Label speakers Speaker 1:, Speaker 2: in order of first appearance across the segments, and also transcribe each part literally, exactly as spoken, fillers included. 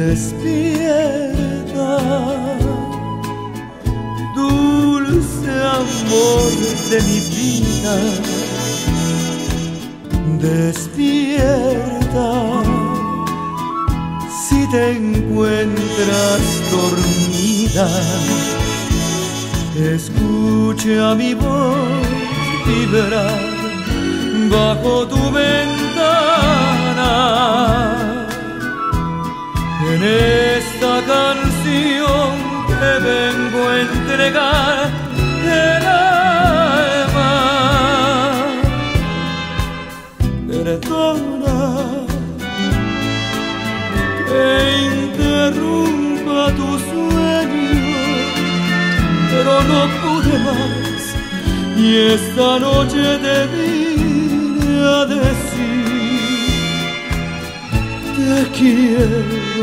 Speaker 1: Despierta, dulce amor de mi vida. Despierta, si te encuentras dormida, escucha mi voz vibrar bajo tu ventana. En esta canción te vengo a entregar el alma. Perdona que interrumpa tu sueño, pero no pude más y esta noche te vine a decir te quiero.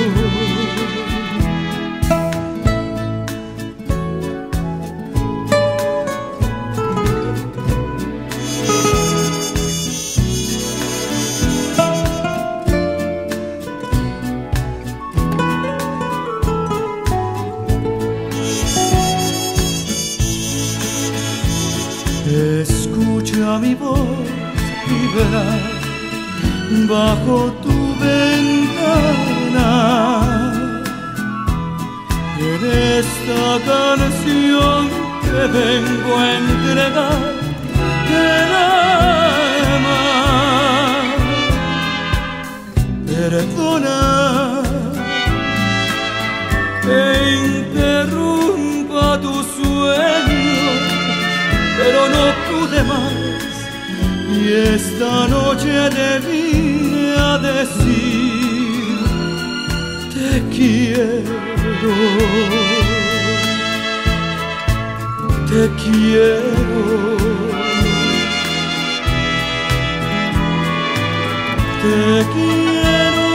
Speaker 1: Escucha mi voz vibrar bajo tu ventana. En esta canción te vengo a entregar el alma. Perdona que interrumpa tu sueño, pero no pude más y esta noche te vine a decir te quiero, te quiero, te quiero.